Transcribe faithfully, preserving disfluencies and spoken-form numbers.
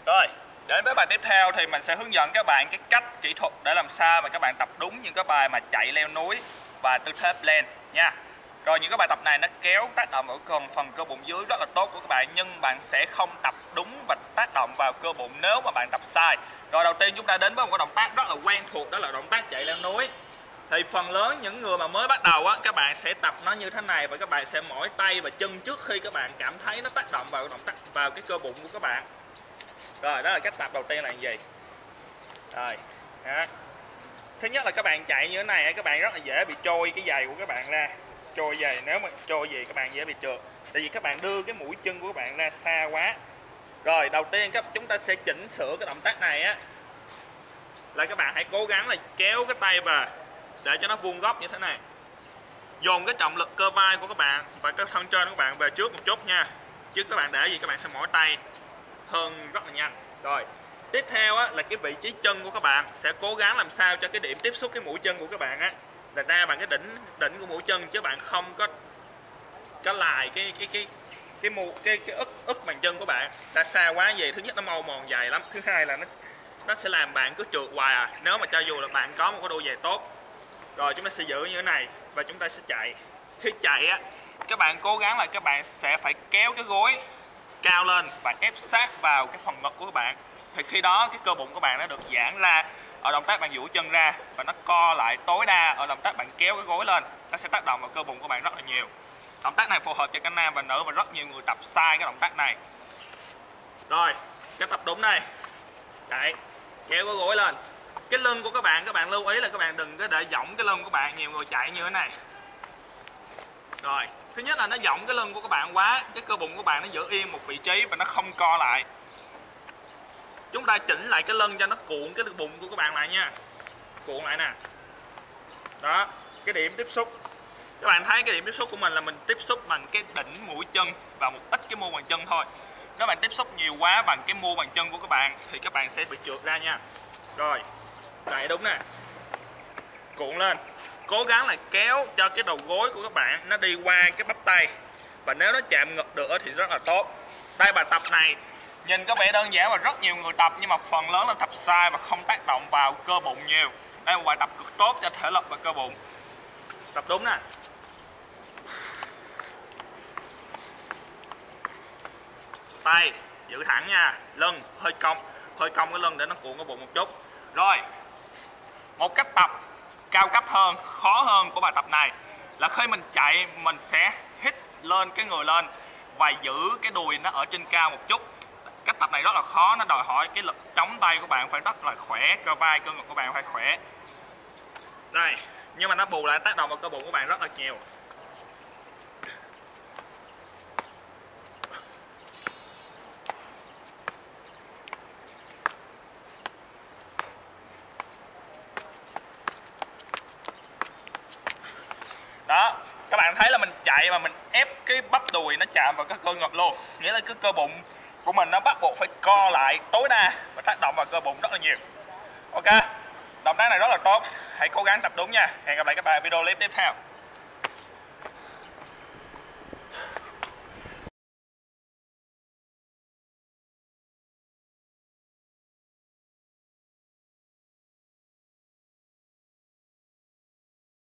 Rồi, đến với bài tiếp theo thì mình sẽ hướng dẫn các bạn cái cách kỹ thuật để làm sao mà các bạn tập đúng những cái bài mà chạy leo núi và tư thế plank nha. Rồi những cái bài tập này nó kéo tác động ở phần phần cơ bụng dưới rất là tốt của các bạn, nhưng bạn sẽ không tập đúng và tác động vào cơ bụng nếu mà bạn tập sai. Rồi đầu tiên chúng ta đến với một cái động tác rất là quen thuộc, đó là động tác chạy leo núi. Thì phần lớn những người mà mới bắt đầu á, các bạn sẽ tập nó như thế này và các bạn sẽ mỏi tay và chân trước khi các bạn cảm thấy nó tác động vào động tác vào cái cơ bụng của các bạn. Rồi đó là cách tập đầu tiên là gì. Rồi đó. Thứ nhất là các bạn chạy như thế này các bạn rất là dễ bị trôi cái giày của các bạn ra. Trôi giày, nếu mà trôi gì các bạn dễ bị trượt, tại vì các bạn đưa cái mũi chân của các bạn ra xa quá. Rồi đầu tiên các chúng ta sẽ chỉnh sửa cái động tác này á, là các bạn hãy cố gắng là kéo cái tay vào để cho nó vuông góc như thế này, dồn cái trọng lực cơ vai của các bạn và cái thân trên của các bạn về trước một chút nha, chứ các bạn để gì các bạn sẽ mỏi tay hơn rất là nhanh. Rồi tiếp theo á, là cái vị trí chân của các bạn sẽ cố gắng làm sao cho cái điểm tiếp xúc cái mũi chân của các bạn á là ra bằng cái đỉnh đỉnh của mũi chân, chứ bạn không có có lại cái cái cái cái mu cái cái ức ức bàn chân của bạn ra xa quá gì. Thứ nhất nó mau mòn giày lắm, thứ hai là nó nó sẽ làm bạn cứ trượt hoài à, nếu mà cho dù là bạn có một cái đôi giày tốt. Rồi chúng ta sẽ giữ như thế này và chúng ta sẽ chạy. Khi chạy á, các bạn cố gắng là các bạn sẽ phải kéo cái gối cao lên và ép sát vào cái phần ngực của các bạn, thì khi đó cái cơ bụng của bạn nó được giãn ra ở động tác bạn duỗi chân ra và nó co lại tối đa ở động tác bạn kéo cái gối lên, nó sẽ tác động vào cơ bụng của bạn rất là nhiều. Động tác này phù hợp cho cả nam và nữ và rất nhiều người tập sai cái động tác này. Rồi cách tập đúng đây, chạy kéo cái gối lên. Cái lưng của các bạn, các bạn lưu ý là các bạn đừng có để giỏng cái lưng của bạn. Nhiều người chạy như thế này. Rồi thứ nhất là nó giỏng cái lưng của các bạn quá, cái cơ bụng của bạn nó giữ yên một vị trí và nó không co lại. Chúng ta chỉnh lại cái lưng cho nó cuộn cái bụng của các bạn lại nha, cuộn lại nè. Đó, cái điểm tiếp xúc, các bạn thấy cái điểm tiếp xúc của mình là mình tiếp xúc bằng cái đỉnh mũi chân và một ít cái mu bàn chân thôi. Nếu bạn tiếp xúc nhiều quá bằng cái mu bàn chân của các bạn thì các bạn sẽ bị trượt ra nha. Rồi chạy đúng nè, cuộn lên, cố gắng là kéo cho cái đầu gối của các bạn nó đi qua cái bắp tay, và nếu nó chạm ngực được thì rất là tốt. Đây, bài tập này nhìn có vẻ đơn giản và rất nhiều người tập, nhưng mà phần lớn là tập sai và không tác động vào cơ bụng nhiều. Đây là một bài tập cực tốt cho thể lực và cơ bụng. Tập đúng nè, tay giữ thẳng nha, lưng hơi cong, hơi cong cái lưng để nó cuộn cái bụng một chút. Rồi một cách tập cao cấp hơn, khó hơn của bài tập này là khi mình chạy mình sẽ hít lên cái người lên và giữ cái đùi nó ở trên cao một chút. Cách tập này rất là khó, nó đòi hỏi cái lực chống tay của bạn phải rất là khỏe, cơ vai cơ ngực của bạn phải khỏe. Đây, nhưng mà nó bù lại tác động vào cơ bụng của bạn rất là nhiều. Đó, các bạn thấy là mình chạy mà mình ép cái bắp đùi nó chạm vào cái cơ ngực luôn, nghĩa là cái cơ bụng của mình nó bắt buộc phải co lại tối đa và tác động vào cơ bụng rất là nhiều. Ok, động tác này rất là tốt, hãy cố gắng tập đúng nha. Hẹn gặp lại các bạn video clip tiếp theo.